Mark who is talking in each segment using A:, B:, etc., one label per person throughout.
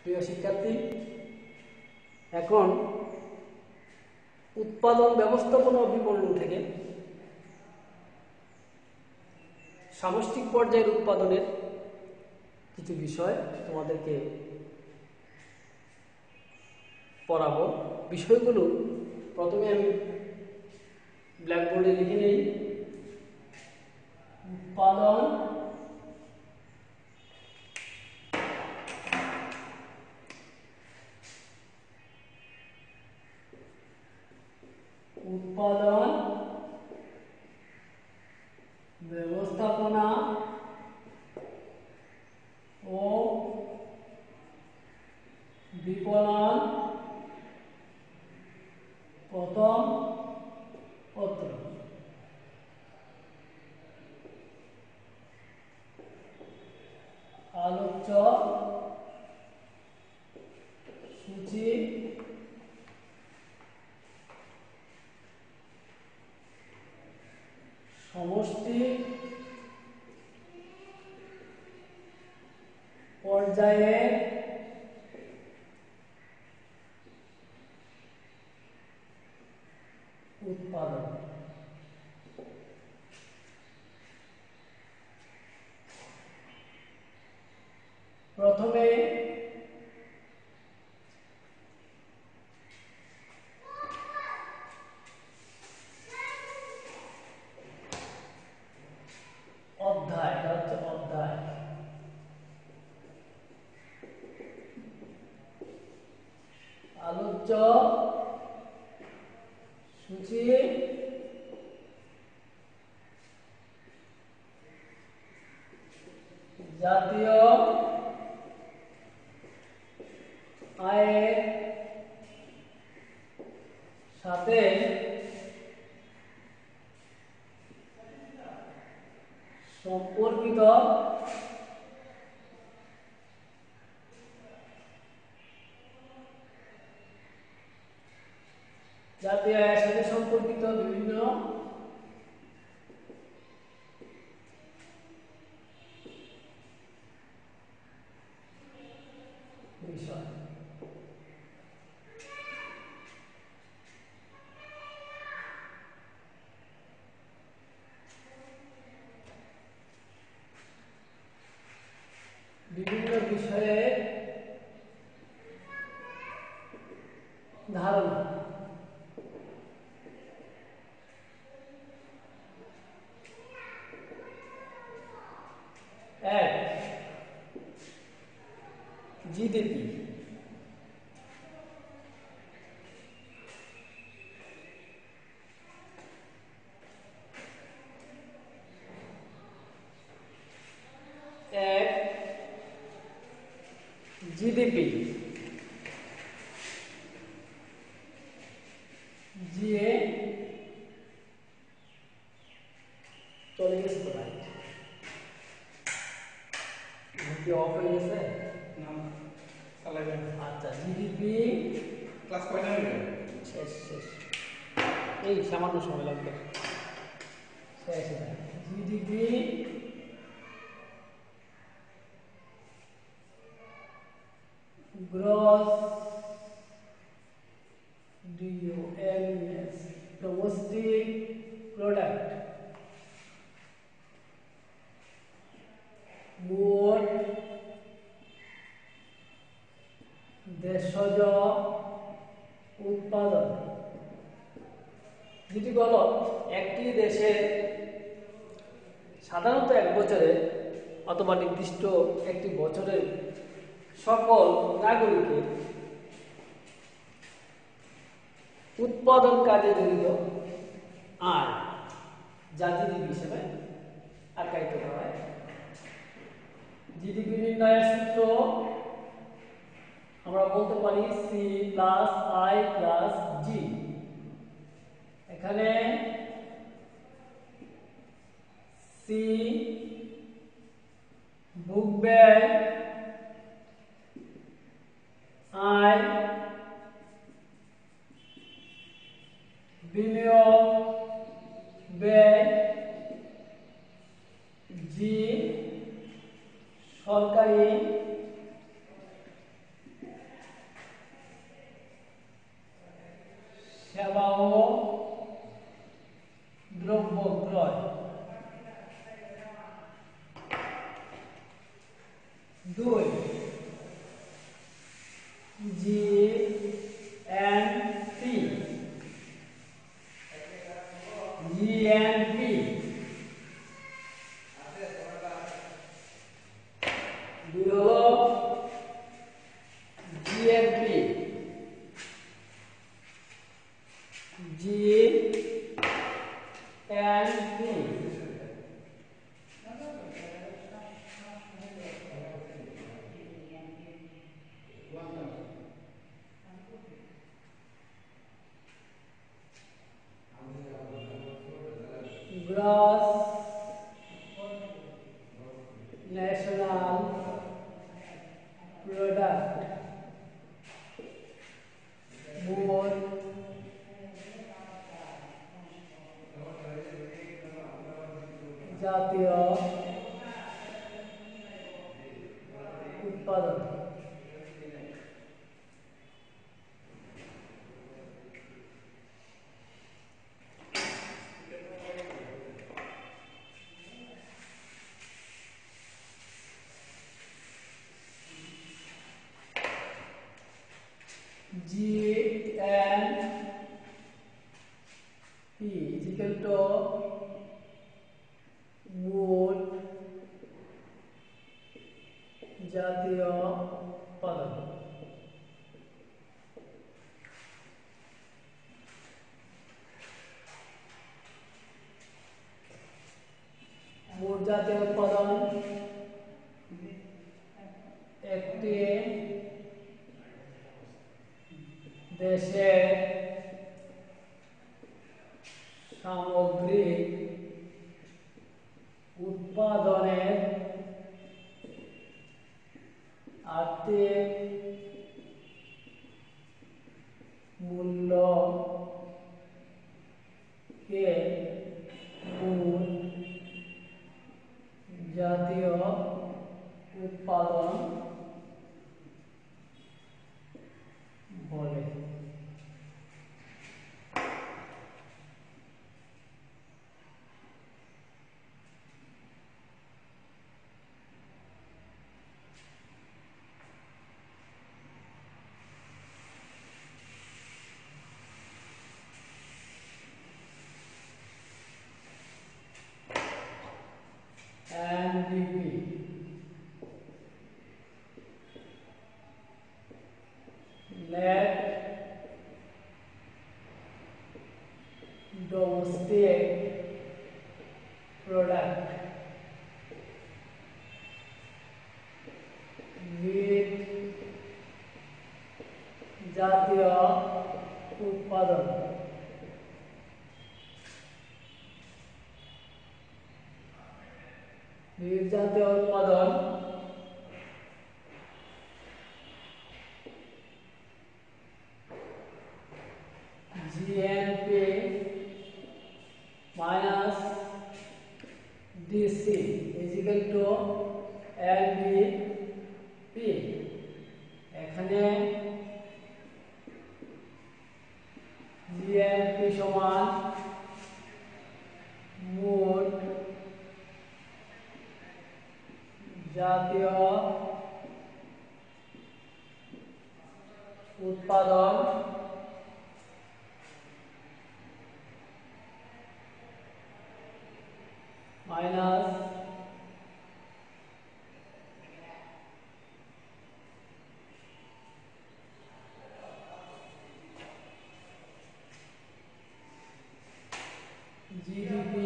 A: প্রিয় শিক্ষার্থী, এখন উৎপাদন ব্যবস্থাপনা ও বিপণন থেকে সামষ্টিক পর্যায়ের উৎপাদনের কিছু বিষয় তোমাদেরকে পড়াবো। বিষয়গুলো প্রথমে আমি ব্ল্যাকবোর্ডে লিখে নেই। উৎপাদন ব্যবস্থাপনা ও বিপণন প্রথম পত্র। আলোচ্য সূচি সমষ্টি পর্যায়ে উৎপাদন। প্রথমে অধ্যায়, আলোচ্য সূচি জাতীয় আয়ের সাথে সম্পর্কিত জাতীয় আয়ের সাথে সম্পর্কিত বিভিন্ন বিষয়। বিভিন্ন বিষয়ের ধারণা। এক, জিডিপি। জিডিপি জিএ চলে গেছে তো ভাই, কি অফ হয়ে গেছে?
B: না চালাবেন।
A: আচ্ছা, জিডিপি
B: ক্লাস কয়টা হবে?
A: শেষ এই সামান্য সময় লাগবে। শেষ। GDP gross DOMS domestic product মোট দেশজ উৎপাদন। যেটি হলো একটি দেশের সাধারণত এক বছরে অথবা নির্দিষ্ট একটি বছরের সকল নাগরিকের উৎপাদন কাজে জড়িত আয়, যা জিডিপি হিসেবে আখ্যায়িত করা হয়। জিডিপি নির্ণয়ের সূত্র আমরা বলতে পারি C+I+G। এখানে C ভোগ ব্যয়, I বিনিয়োগ ব্যয়, G সরকারি gross national product মোট জাতীয় উৎপাদন GNP is equal to মোট জাতীয় উৎপাদন মোট জাতীয় উৎপাদন একটি দেশের সামগ্রিক উৎপাদনের আর্থিক মূল্যকে মোট জাতীয় উৎপাদন বলে NDP net domestic product নিট জাতীয় উৎপাদন নিট জাতীয় উৎপাদন GNP minus DC is equal to NDP এখানে GNP সমান মোট জাতীয় উৎপাদন minus GDP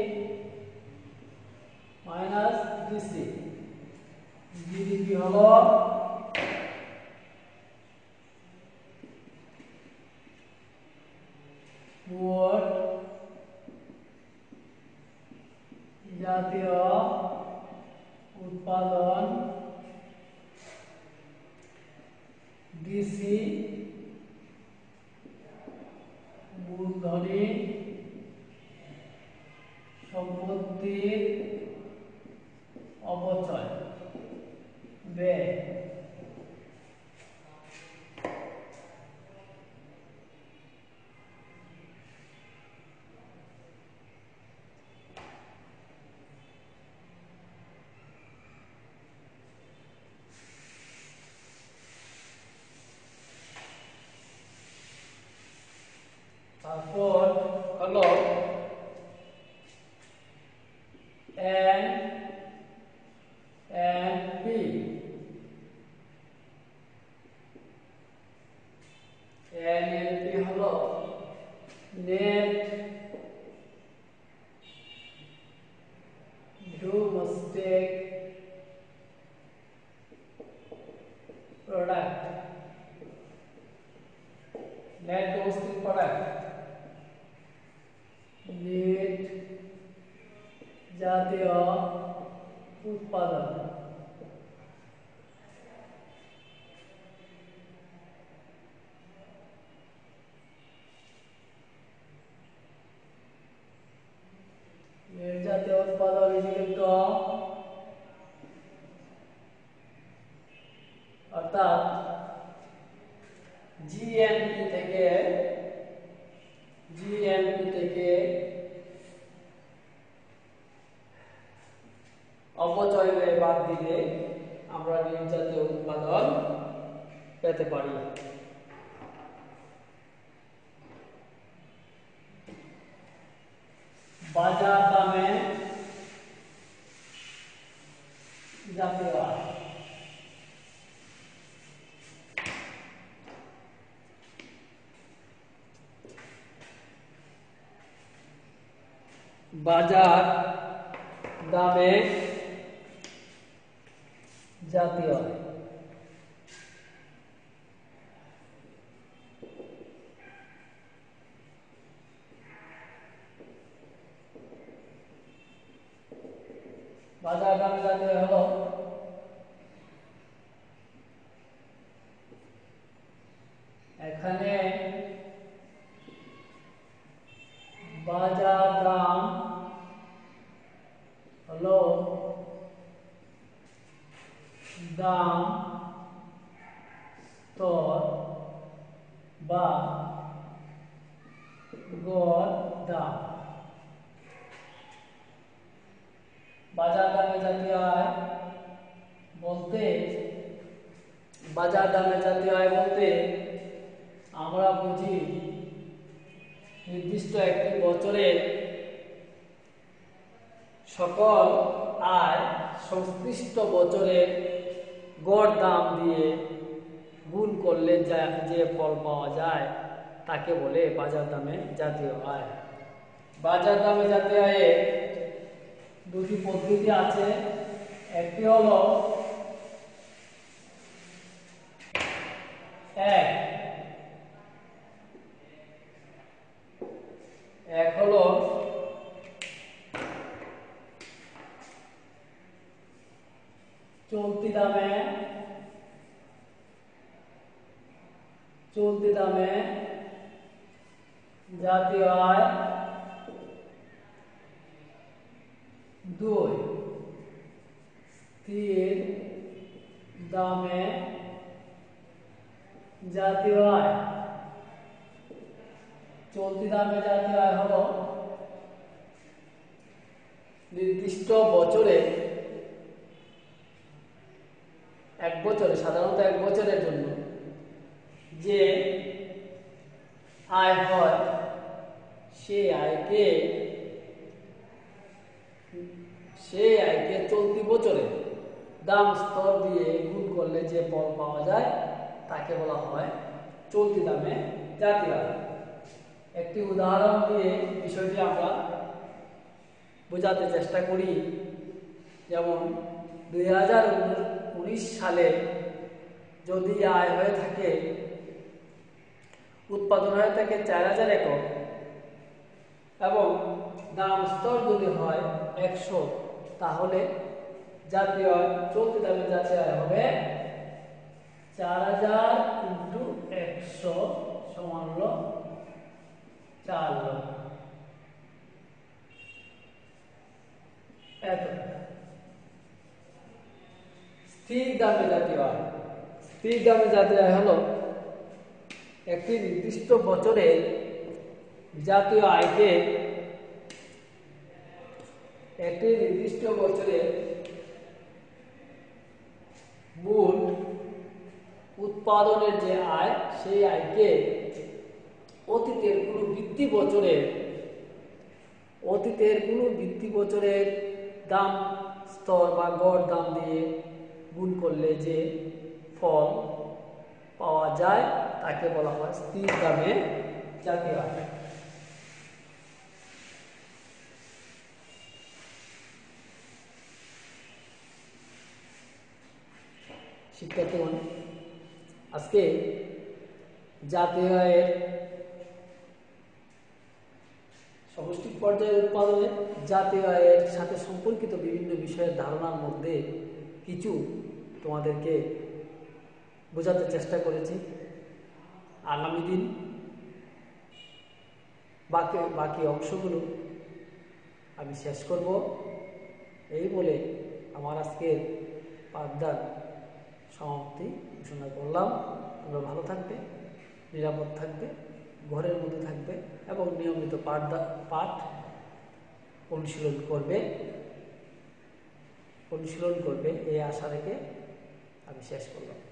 A: minus DC GDP হলো মোট জাতীয় উৎপাদন ডিসি মূলধনী সম্পত্তির অপচয় ব্যয় তারপর হলো NNP NNP হলো net domestic product net domestic product net উৎপাদন নেট জাতীয় উৎপাদন অর্থাৎ জিএনপি থেকে অপচয় ব্যয় বাদ দিলে আমরা নেট জাতীয় উৎপাদন পেতে পারি। বাজার দামে জাতীয় আয় বাজার দামে জাতীয় আয় বাজার দামে জাতীয় আয় হলো এখানে বাজার দাম হলো দাম স্তর বা গড় দাম। বাজার দামে জাতীয় আয় বলতে আমরা বুঝি নির্দিষ্ট একটি বছরের সকল আয় সংশ্লিষ্ট বছরের গড় দাম দিয়ে গুণ করলে যে ফল পাওয়া যায় তাকে বলে বাজার দামে জাতীয় আয়। বাজার দামে জাতীয় আয়ের দুটি পদ্ধতি আছে। একটি হলো এক হলো চলতি দামে জাতীয় আয়। দুই, স্থির দামে জাতীয় আয়। চলতি দামে জাতীয় আয় হলো নির্দিষ্ট বছরে সাধারণত এক বছরের জন্য যে আয় হয় সেই আয়কে চলতি বছরে দাম স্তর দিয়ে গুণ করলে যে ফল পাওয়া যায় তাকে বলা হয় চলতি দামে জাতীয় আয়। একটি উদাহরণ দিয়ে বিষয়টি আমরা বোঝাতে চেষ্টা করি। যেমন 2019 সালে যদি আয় হয়ে থাকে, উৎপাদন হয়ে থাকে 4000 একক এবং দাম স্তর যদি হয় 100, তাহলে জাতীয় আয় চলতি দামে জাতীয় আয় হবে 4000 × 100 সমান হলো 4 লক্ষ। স্থির দামে জাতীয় আয়। স্থির দামে জাতীয় আয় হলো একটি নির্দিষ্ট বছরে জাতীয় আয়কে মোট উৎপাদনের যে আয় সেই আয়কে অতীতের কোনো বৃত্তি বছরের দাম স্তর বা গড় দাম দিয়ে গুণ করলে যে ফল পাওয়া যায় তাকে বলা হয় স্থির দামে জাতীয় আয়। শিক্ষার্থীগণ, আজকে জাতীয় আয়ের সমষ্টিক পর্যায়ে উৎপাদনে জাতীয় আয়ের সাথে সম্পর্কিত বিভিন্ন বিষয়ের ধারণার মধ্যে কিছু তোমাদেরকে বোঝাতে চেষ্টা করেছি। আগামী দিন বাকি অংশগুলো আমি শেষ করব। এই বলে আমার আজকের পাঠদান সমাপ্তি ঘোষণা করলাম। তোমরা ভালো থাকবে, নিরাপদ থাকবে, ঘরের মধ্যে থাকবে এবং নিয়মিত পাঠ অনুশীলন করবে এই আশা রেখে আমি শেষ করলাম।